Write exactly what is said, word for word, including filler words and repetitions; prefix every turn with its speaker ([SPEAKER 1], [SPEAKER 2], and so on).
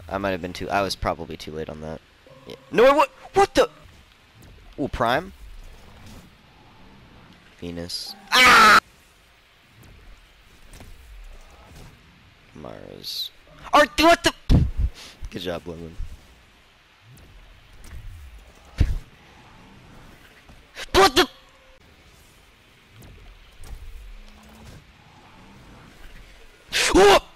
[SPEAKER 1] I might have been too. I was probably too late on that. Yeah. No, what? What the? Ooh, Prime. Venus. Ah! Mars. Or what the? Good job, Lemon. What the? Oh!